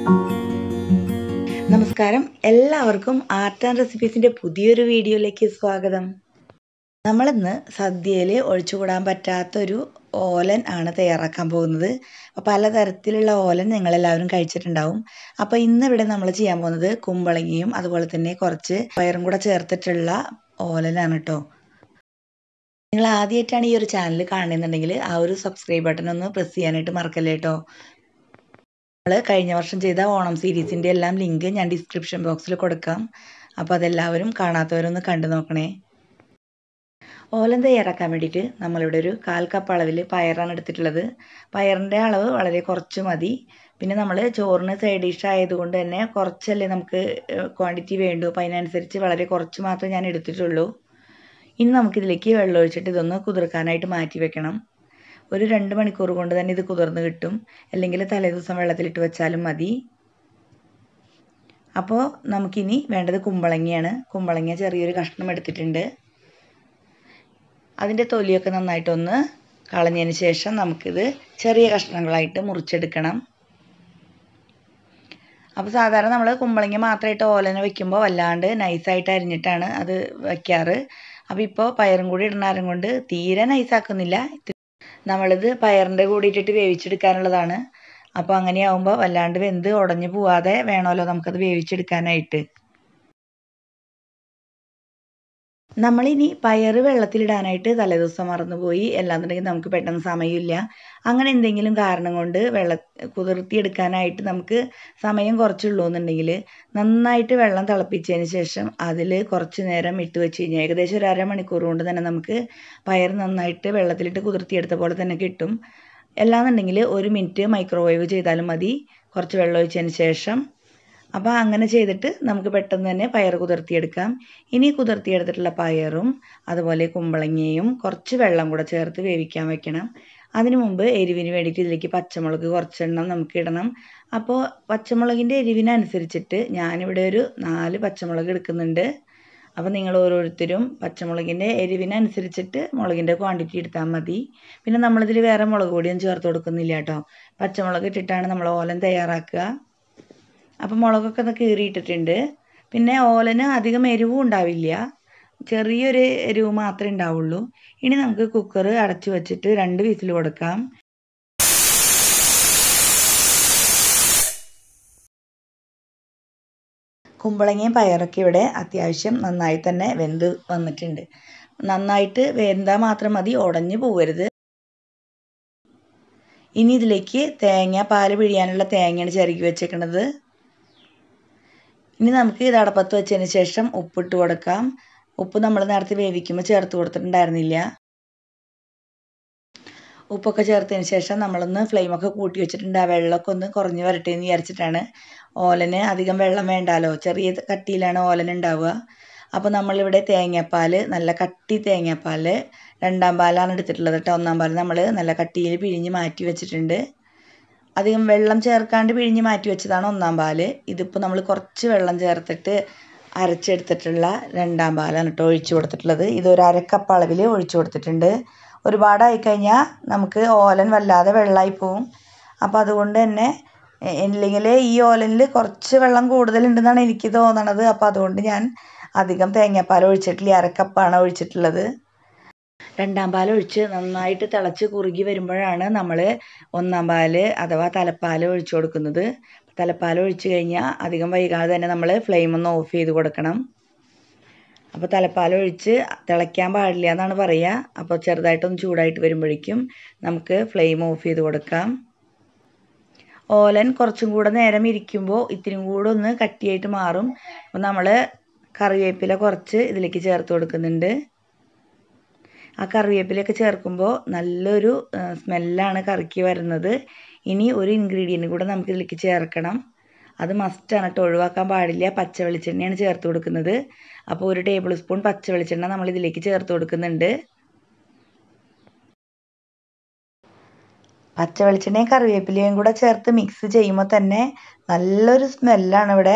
നമസ്കാരം, എല്ലാവർക്കും art and റെസിപ്പീസിൻ്റെ പുതിയൊരു വീഡിയോയിലേക്ക് സ്വാഗതം. നമ്മളിന്ന് സദ്യയിൽ ഒഴിച്ചുകൂടാൻ പറ്റാത്തൊരു ഓലൻ ആണ് തയ്യാറാക്കാൻ പോകുന്നത്. അപ്പോൾ പലതരത്തിലുള്ള ഓലൻ നിങ്ങളെല്ലാവരും കഴിച്ചിട്ടുണ്ടാവും. അപ്പോൾ ഇന്നിവിടെ നമ്മൾ ചെയ്യാൻ പോകുന്നത് കുമ്പളങ്ങിയും അതുപോലെ തന്നെ കുറച്ച് പയറും കൂടെ ചേർത്തിട്ടുള്ള ഓലനാണ് കേട്ടോ. നിങ്ങൾ ആദ്യമായിട്ടാണ് ഈ ഒരു ചാനൽ കാണുന്നുണ്ടെങ്കിൽ ആ ഒരു സബ്സ്ക്രൈബ് ബട്ടൺ ഒന്ന് പ്രസ് ചെയ്യാനായിട്ട് മറക്കല്ലേ കേട്ടോ. നമ്മൾ കഴിഞ്ഞ വർഷം ചെയ്ത ഓണം സീരീസിൻ്റെ എല്ലാം ലിങ്ക് ഞാൻ ഡിസ്ക്രിപ്ഷൻ ബോക്സിൽ കൊടുക്കാം. അപ്പോൾ അതെല്ലാവരും കാണാത്തവരൊന്ന് കണ്ടു നോക്കണേ. ഓലൻ തയ്യാറാക്കാൻ വേണ്ടിയിട്ട് നമ്മളിവിടെ ഒരു 1/4 കപ്പ് അളവിൽ പയറാണ് എടുത്തിട്ടുള്ളത്. പയറിൻ്റെ അളവ് വളരെ കുറച്ച് മതി. പിന്നെ നമ്മൾ ചോറിന് സൈഡ് ഡിഷ് ആയതുകൊണ്ട് തന്നെ കുറച്ചല്ലേ നമുക്ക് ക്വാണ്ടിറ്റി വേണ്ടൂ. അപ്പോൾ അതിനനുസരിച്ച് വളരെ കുറച്ച് മാത്രമേ ഞാൻ എടുത്തിട്ടുള്ളൂ. ഇനി നമുക്കിതിലേക്ക് വെള്ളം ഒഴിച്ചിട്ട് ഇതൊന്ന് കുതിർക്കാനായിട്ട് മാറ്റി വെക്കണം. ഒരു 2 മണിക്കൂർ കൊണ്ട് തന്നെ ഇത് കുതിർന്ന് കിട്ടും. അല്ലെങ്കിൽ തലേദിവസം വെള്ളത്തിലിട്ട് വെച്ചാലും മതി. അപ്പോൾ നമുക്കിനി വേണ്ടത് കുമ്പളങ്ങയാണ്. കുമ്പളങ്ങ ചെറിയൊരു കഷ്ണം എടുത്തിട്ടുണ്ട്. അതിൻ്റെ തൊലിയൊക്കെ നന്നായിട്ടൊന്ന് കളഞ്ഞതിന് ശേഷം നമുക്കിത് ചെറിയ കഷ്ണങ്ങളായിട്ട് മുറിച്ചെടുക്കണം. അപ്പോൾ സാധാരണ നമ്മൾ കുമ്പളങ്ങ മാത്രമായിട്ട് ഓലന വെക്കുമ്പോൾ വല്ലാണ്ട് നൈസായിട്ട് അരിഞ്ഞിട്ടാണ് അത് വയ്ക്കാറ്. അപ്പോൾ ഇപ്പോൾ പയറും കൂടി ഇടുന്നതും കൊണ്ട് തീരെ നൈസാക്കുന്നില്ല. നമ്മളിത് പയറിൻ്റെ കൂടി ഇട്ടിട്ട് വേവിച്ചെടുക്കാനുള്ളതാണ്. അപ്പോൾ അങ്ങനെയാവുമ്പോൾ വല്ലാണ്ട് വെന്ത് ഉടഞ്ഞു പോവാതെ വേണമല്ലോ നമുക്കത് വേവിച്ചെടുക്കാനായിട്ട്. നമ്മളിനി പയർ വെള്ളത്തിലിടാനായിട്ട് തലേദിവസം മറന്നുപോയി, അല്ലാന്നുണ്ടെങ്കിൽ നമുക്ക് പെട്ടെന്ന് സമയമില്ല, അങ്ങനെ എന്തെങ്കിലും കാരണം കൊണ്ട് കുതിർത്തിയെടുക്കാനായിട്ട് നമുക്ക് സമയം കുറച്ചുള്ളൂ എന്നുണ്ടെങ്കിൽ നന്നായിട്ട് വെള്ളം തിളപ്പിച്ചതിന് ശേഷം അതിൽ കുറച്ച് നേരം ഇട്ട് വെച്ച് കഴിഞ്ഞാൽ ഏകദേശം ഒരു 1/2 മണിക്കൂർ കൊണ്ട് തന്നെ നമുക്ക് പയർ നന്നായിട്ട് വെള്ളത്തിലിട്ട് കുതിർത്തിയെടുത്ത പോലെ തന്നെ കിട്ടും. അല്ലാന്നുണ്ടെങ്കിൽ 1 മിനിറ്റ് മൈക്രോവേവ് ചെയ്താലും മതി, കുറച്ച് വെള്ളം ഒഴിച്ചതിന് ശേഷം. അപ്പോൾ അങ്ങനെ ചെയ്തിട്ട് നമുക്ക് പെട്ടെന്ന് തന്നെ പയർ കുതിർത്തിയെടുക്കാം. ഇനി കുതിർത്തിയെടുത്തിട്ടുള്ള പയറും അതുപോലെ കുമ്പളങ്ങയും കുറച്ച് വെള്ളം കൂടെ ചേർത്ത് വേവിക്കാൻ വെക്കണം. അതിനു മുമ്പ് എരിവിന് വേണ്ടിയിട്ട് ഇതിലേക്ക് പച്ചമുളക് കുറച്ചെണ്ണം നമുക്ക് ഇടണം. അപ്പോൾ പച്ചമുളകിൻ്റെ എരിവിനനുസരിച്ചിട്ട് ഞാനിവിടെ ഒരു 4 പച്ചമുളക് എടുക്കുന്നുണ്ട്. അപ്പോൾ നിങ്ങൾ ഓരോരുത്തരും പച്ചമുളകിൻ്റെ എരിവിനനുസരിച്ചിട്ട് മുളകിൻ്റെ ക്വാണ്ടിറ്റി എടുത്താൽ മതി. പിന്നെ നമ്മളിതിൽ വേറെ മുളക് പൊടിയൊന്നും ചേർത്ത് കൊടുക്കുന്നില്ല കേട്ടോ. പച്ചമുളക് ഇട്ടിട്ടാണ് നമ്മൾ ഓലൻ തയ്യാറാക്കുക. അപ്പോൾ മുളകൊക്കെ ഒന്ന് കീറിയിട്ടിട്ടുണ്ട്. പിന്നെ ഓലന് അധികം എരിവും ഉണ്ടാവില്ല, ചെറിയൊരു എരിവ് മാത്രമേ ഉണ്ടാവുള്ളൂ. ഇനി നമുക്ക് കുക്കർ അടച്ചു വെച്ചിട്ട് 2 വിസിൽ കൊടുക്കാം. കുമ്പളങ്ങയും പയറൊക്കെ ഇവിടെ അത്യാവശ്യം നന്നായി തന്നെ വെന്ത് വന്നിട്ടുണ്ട്. നന്നായിട്ട് വെന്താൽ മാത്രം മതി, ഉടഞ്ഞു പോകരുത്. ഇനി ഇതിലേക്ക് പാല് പിഴിയാനുള്ള തേങ്ങയാണ് ചിരകി വെച്ചേക്കുന്നത്. ഇനി നമുക്ക് ഇത് അടപ്പത്ത് വെച്ചതിന് ശേഷം ഉപ്പിട്ട് കൊടുക്കാം. ഉപ്പ് നമ്മൾ നേരത്തെ വേവിക്കുമ്പോൾ ചേർത്ത് കൊടുത്തിട്ടുണ്ടായിരുന്നില്ല. ഉപ്പൊക്കെ ചേർത്തതിന് ശേഷം നമ്മളൊന്ന് ഫ്ലെയിമൊക്കെ കൂട്ടി വെച്ചിട്ടുണ്ട്. ആ വെള്ളമൊക്കെ ഒന്ന് കുറഞ്ഞ് വരട്ടെ എന്ന് വിചാരിച്ചിട്ടാണ്. ഓലന് അധികം വെള്ളം വേണ്ടാലോ, ചെറിയ കട്ടിയിലാണ് ഓലൻ ഉണ്ടാവുക. അപ്പോൾ നമ്മളിവിടെ തേങ്ങാപ്പാൽ, നല്ല കട്ടി തേങ്ങാപ്പാൽ 2ാം പാലാണ് എടുത്തിട്ടുള്ളത് കേട്ടോ. 1ാം പാൽ നമ്മൾ നല്ല കട്ടിയിൽ പിഴിഞ്ഞ് മാറ്റി വെച്ചിട്ടുണ്ട്. അധികം വെള്ളം ചേർക്കാണ്ട് പിഴിഞ്ഞ് മാറ്റി വെച്ചതാണ് 1ാം പാൽ. ഇതിപ്പോൾ നമ്മൾ കുറച്ച് വെള്ളം ചേർത്തിട്ട് അരച്ചെടുത്തിട്ടുള്ള 2ാം പാലാണ് കേട്ടോ ഒഴിച്ചു കൊടുത്തിട്ടുള്ളത്. ഇതൊരു 1/2 കപ്പ് അളവിൽ ഒഴിച്ചു കൊടുത്തിട്ടുണ്ട്. ഒരുപാടായി കഴിഞ്ഞാൽ നമുക്ക് ഓലൻ വല്ലാതെ വെള്ളമായി പോവും. അപ്പോൾ അതുകൊണ്ട് തന്നെ ഇല്ലെങ്കിൽ ഈ ഓലനിൽ കുറച്ച് വെള്ളം കൂടുതലുണ്ടെന്നാണ് എനിക്ക് തോന്നണത്. അപ്പോൾ അതുകൊണ്ട് ഞാൻ അധികം തേങ്ങാപ്പാൽ ഒഴിച്ചിട്ടില്ല, 1/2 കപ്പാണ് ഒഴിച്ചിട്ടുള്ളത്. 2ാം പാൽ ഒഴിച്ച് നന്നായിട്ട് തിളച്ച് കുറുകി വരുമ്പോഴാണ് നമ്മൾ 1ാം പാൽ അഥവാ തലപ്പാൽ ഒഴിച്ചു കൊടുക്കുന്നത്. തലപ്പാൽ ഒഴിച്ച് കഴിഞ്ഞാൽ അധികം വൈകാതെ തന്നെ നമ്മൾ ഫ്ലെയിം ഒന്ന് ഓഫ് ചെയ്ത് കൊടുക്കണം. അപ്പോൾ തലപ്പാൽ ഒഴിച്ച് തിളയ്ക്കാൻ പാടില്ല എന്നാണ് പറയുക. അപ്പോൾ ചെറുതായിട്ടൊന്ന് ചൂടായിട്ട് വരുമ്പോഴേക്കും നമുക്ക് ഫ്ലെയിം ഓഫ് ചെയ്ത് കൊടുക്കാം. ഓലൻ കുറച്ചും കൂടെ നേരം ഇരിക്കുമ്പോൾ ഇത്തിരി കൂടെ ഒന്ന് കട്ടിയായിട്ട് മാറും. അപ്പോൾ നമ്മൾ കറിവേപ്പില കുറച്ച് ഇതിലേക്ക് ചേർത്ത് കൊടുക്കുന്നുണ്ട്. ആ കറിവേപ്പിലയൊക്കെ ചേർക്കുമ്പോൾ നല്ലൊരു സ്മെല്ലാണ് കറിക്ക് വരുന്നത്. ഇനി ഒരു ഇൻഗ്രീഡിയൻ്റ് കൂടെ നമുക്ക് ഇതിലേക്ക് ചേർക്കണം. അത് മസ്റ്റാണ് കേട്ടോ, ഒഴിവാക്കാൻ പാടില്ല. പച്ച വെളിച്ചെണ്ണയാണ് ചേർത്ത് കൊടുക്കുന്നത്. അപ്പോൾ 1 ടേബിൾ സ്പൂൺ പച്ച വെളിച്ചെണ്ണ നമ്മൾ ഇതിലേക്ക് ചേർത്ത് കൊടുക്കുന്നുണ്ട്. പച്ച വെളിച്ചെണ്ണയും കറിവേപ്പിലയും കൂടെ ചേർത്ത് മിക്സ് ചെയ്യുമ്പോൾ തന്നെ നല്ലൊരു സ്മെല്ലാണ് ഇവിടെ.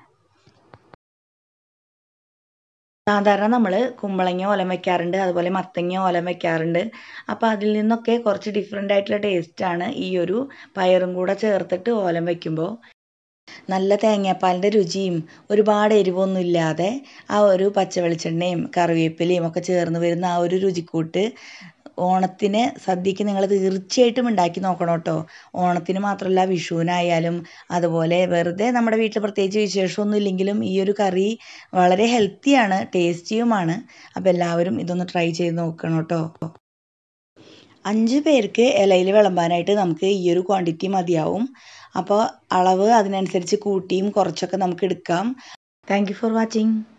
സാധാരണ നമ്മൾ കുമ്പളങ്ങ ഓലൻ വയ്ക്കാറുണ്ട്, അതുപോലെ മത്തങ്ങ ഓലൻ വയ്ക്കാറുണ്ട്. അപ്പോൾ അതിൽ നിന്നൊക്കെ കുറച്ച് ഡിഫറെൻ്റ് ആയിട്ടുള്ള ടേസ്റ്റാണ് ഈ ഒരു പയറും കൂടെ ചേർത്തിട്ട് ഓലൻ വയ്ക്കുമ്പോൾ. നല്ല തേങ്ങാപ്പാലിൻ്റെ രുചിയും ഒരുപാട് എരിവൊന്നും ഇല്ലാതെ ആ ഒരു പച്ച വെളിച്ചെണ്ണയും കറിവേപ്പിലയും ഒക്കെ ചേർന്ന് വരുന്ന ആ ഒരു രുചിക്കൂട്ട് ഓണത്തിന് സദ്യക്ക് നിങ്ങൾ തീർച്ചയായിട്ടും ഉണ്ടാക്കി നോക്കണം കേട്ടോ. ഓണത്തിന് മാത്രമല്ല, വിഷുവിനായാലും അതുപോലെ വെറുതെ നമ്മുടെ വീട്ടിൽ പ്രത്യേകിച്ച് വിശേഷമൊന്നും ഇല്ലെങ്കിലും ഈ ഒരു കറി വളരെ ഹെൽത്തിയാണ്, ടേസ്റ്റിയുമാണ്. അപ്പോൾ എല്ലാവരും ഇതൊന്ന് ട്രൈ ചെയ്ത് നോക്കണം കേട്ടോ. 5 പേർക്ക് ഇലയിൽ വിളമ്പാനായിട്ട് നമുക്ക് ഈ ഒരു ക്വാണ്ടിറ്റി മതിയാവും. അപ്പോൾ അളവ് അതിനനുസരിച്ച് കൂട്ടിയും കുറച്ചൊക്കെ നമുക്ക് എടുക്കാം. Thank you for watching.